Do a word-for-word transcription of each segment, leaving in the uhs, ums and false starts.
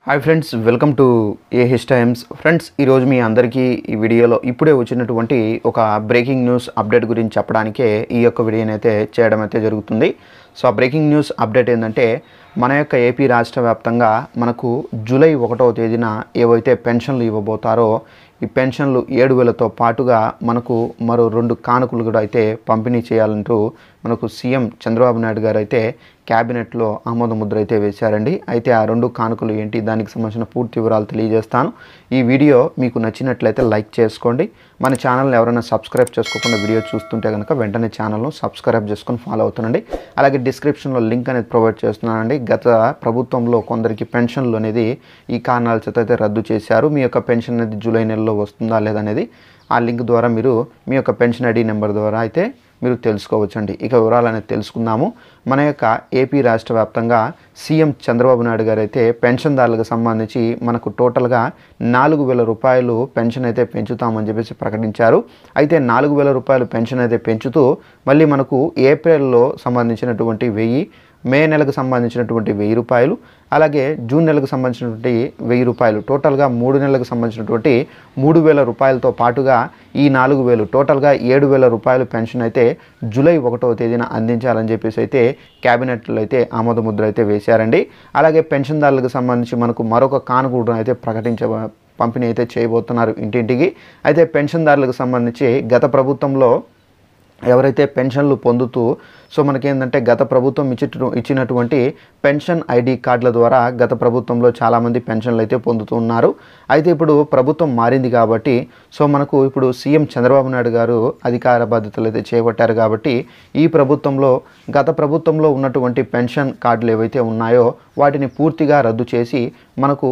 Hi friends, welcome to AH Times. Friends, ఈరోజు మీ అందరికీ ఈ వీడియోలో ఇప్పుడే వచ్చినటువంటి ఒక బ్రేకింగ్ న్యూస్ అప్డేట్ గురించి చెప్పడానికే ఈ యొక్క వీడియోని అయితే చేయడం అయితే జరుగుతుంది. సో ఆ బ్రేకింగ్ న్యూస్ అప్డేట్ ఏంటంటే, మన యొక్క ఏపీ రాష్ట్ర వ్యాప్తంగా మనకు జూలై ఒకటవ తేదీన ఏవైతే పెన్షన్లు ఇవ్వబోతారో ఈ పెన్షన్లు ఏడు వేలతో పాటుగా మనకు మరో రెండు కానుకలు కూడా అయితే పంపిణీ చేయాలంటూ మనకు సీఎం చంద్రబాబు నాయుడు గారు అయితే క్యాబినెట్లో ఆమోద ముద్ర అయితే వేశారండి. అయితే ఆ రెండు కానుకలు ఏంటి, దానికి సంబంధించిన పూర్తి వివరాలు తెలియజేస్తాను. ఈ వీడియో మీకు నచ్చినట్లయితే లైక్ చేసుకోండి. మన ఛానల్ని ఎవరైనా సబ్స్క్రైబ్ చేసుకోకుండా వీడియో చూస్తుంటే కనుక వెంటనే ఛానల్ను సబ్స్క్రైబ్ చేసుకొని ఫాలో అవుతుండండి. అలాగే డిస్క్రిప్షన్లో లింక్ అనేది ప్రొవైడ్ చేస్తున్నానండి. గత ప్రభుత్వంలో కొందరికి పెన్షన్లు అనేది ఈ కారణాల చేత అయితే రద్దు చేశారు. మీ యొక్క పెన్షన్ అనేది జూలై నెలలో వస్తుందా లేదనేది ఆ లింక్ ద్వారా మీరు మీ యొక్క పెన్షన్ ఐడి నెంబర్ ద్వారా అయితే మీరు తెలుసుకోవచ్చండి. ఇక వివరాలు అనేది తెలుసుకుందాము. మన యొక్క ఏపీ రాష్ట్ర వ్యాప్తంగా సీఎం చంద్రబాబు నాయుడు గారు అయితే పెన్షన్దారులకు సంబంధించి మనకు టోటల్గా నాలుగు వేల రూపాయలు పెన్షన్ అయితే పెంచుతామని చెప్పేసి ప్రకటించారు. అయితే నాలుగు వేల రూపాయలు పెన్షన్ అయితే పెంచుతూ మళ్ళీ మనకు ఏప్రిల్లో సంబంధించినటువంటి వెయ్యి, మే నెలకు సంబంధించినటువంటి వెయ్యి రూపాయలు, అలాగే జూన్ నెలకు సంబంధించినటువంటి వెయ్యి రూపాయలు, టోటల్గా మూడు నెలలకు సంబంధించినటువంటి మూడు వేల రూపాయలతో పాటుగా ఈ నాలుగు వేలు టోటల్గా ఏడు వేల రూపాయలు పెన్షన్ అయితే జూలై ఒకటవ తేదీన అందించాలని చెప్పేసి అయితే క్యాబినెట్లో అయితే ఆమోద ముద్ర అయితే వేశారండి. అలాగే పెన్షన్దారులకు సంబంధించి మనకు మరొక కానుక అయితే ప్రకటించ పంపిణీ అయితే చేయబోతున్నారు ఇంటింటికి. అయితే పెన్షన్దారులకు సంబంధించి గత ప్రభుత్వంలో ఎవరైతే పెన్షన్లు పొందుతూ సో మనకేంటంటే గత ప్రభుత్వం ఇచ్చి ఇచ్చినటువంటి పెన్షన్ ఐడి కార్డుల ద్వారా గత ప్రభుత్వంలో చాలామంది పెన్షన్లు అయితే పొందుతూ ఉన్నారు. అయితే ఇప్పుడు ప్రభుత్వం మారింది కాబట్టి సో మనకు ఇప్పుడు సీఎం చంద్రబాబు నాయుడు గారు అధికార బాధ్యతలు అయితే చేపట్టారు కాబట్టి ఈ ప్రభుత్వంలో గత ప్రభుత్వంలో ఉన్నటువంటి పెన్షన్ కార్డులు ఏవైతే ఉన్నాయో వాటిని పూర్తిగా రద్దు చేసి మనకు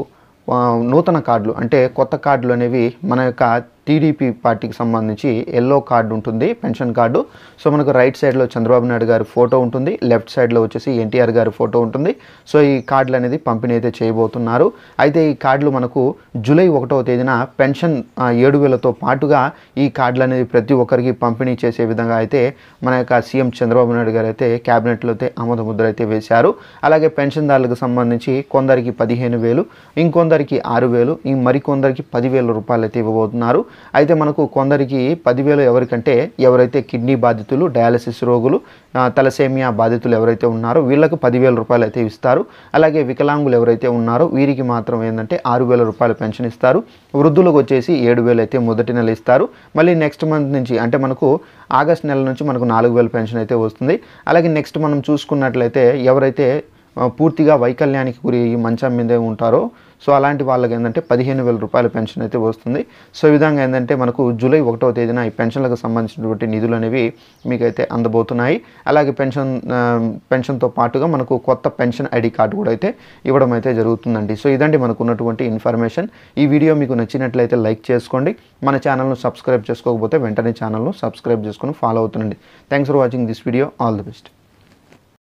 నూతన కార్డులు అంటే కొత్త కార్డులు అనేవి మన యొక్క టీడీపీ పార్టీకి సంబంధించి ఎల్లో కార్డు ఉంటుంది, పెన్షన్ కార్డు. సో మనకు రైట్ సైడ్లో చంద్రబాబు నాయుడు గారి ఫోటో ఉంటుంది, లెఫ్ట్ సైడ్లో వచ్చేసి ఎన్టీఆర్ గారి ఫోటో ఉంటుంది. సో ఈ కార్డులు అనేది పంపిణీ అయితే చేయబోతున్నారు. అయితే ఈ కార్డులు మనకు జూలై ఒకటవ తేదీన పెన్షన్ ఏడు వేలతో పాటుగా ఈ కార్డులు అనేది ప్రతి ఒక్కరికి పంపిణీ చేసే విధంగా అయితే మన యొక్క సీఎం చంద్రబాబు నాయుడు గారు అయితే క్యాబినెట్లో అయితే ఆమోద ముద్ర అయితే వేశారు. అలాగే పెన్షన్దారులకు సంబంధించి కొందరికి పదిహేను వేలు, ఇంకొందరికి ఆరు వేలు, మరికొందరికి పదివేల రూపాయలు అయితే ఇవ్వబోతున్నారు. అయితే మనకు కొందరికి పదివేలు ఎవరికంటే ఎవరైతే కిడ్నీ బాధితులు, డయాలసిస్ రోగులు, తలసేమియా బాధితులు ఎవరైతే ఉన్నారో వీళ్ళకు పదివేల రూపాయలు అయితే ఇస్తారు. అలాగే వికలాంగులు ఎవరైతే ఉన్నారో వీరికి మాత్రం ఏంటంటే ఆరు వేల రూపాయలు పెన్షన్ ఇస్తారు. వృద్ధులకు వచ్చేసి ఏడు వేలు అయితే మొదటి నెల ఇస్తారు. మళ్ళీ నెక్స్ట్ మంత్ నుంచి అంటే మనకు ఆగస్ట్ నెల నుంచి మనకు నాలుగు వేల పెన్షన్ అయితే వస్తుంది. అలాగే నెక్స్ట్ మనం చూసుకున్నట్లయితే ఎవరైతే పూర్తిగా వైకల్యానికి గురి మంచం మీదే ఉంటారో సో అలాంటి వాళ్ళకి ఏంటంటే పదిహేను వేల రూపాయల పెన్షన్ అయితే వస్తుంది. సో ఈ విధంగా ఏంటంటే మనకు జూలై ఒకటవ తేదీన ఈ పెన్షన్లకు సంబంధించినటువంటి నిధులు అనేవి మీకైతే అందబోతున్నాయి. అలాగే పెన్షన్ పెన్షన్తో పాటుగా మనకు కొత్త పెన్షన్ ఐడి కార్డు కూడా అయితే ఇవ్వడం అయితే జరుగుతుందండి. సో ఇదండి మనకు ఉన్నటువంటి ఇన్ఫర్మేషన్. ఈ వీడియో మీకు నచ్చినట్లయితే లైక్ చేసుకోండి. మన ఛానల్ను సబ్స్క్రైబ్ చేసుకోకపోతే వెంటనే ఛానల్ను సబ్స్క్రైబ్ చేసుకొని ఫాలో అవుతుండండి. Thanks for watching this video. All the best.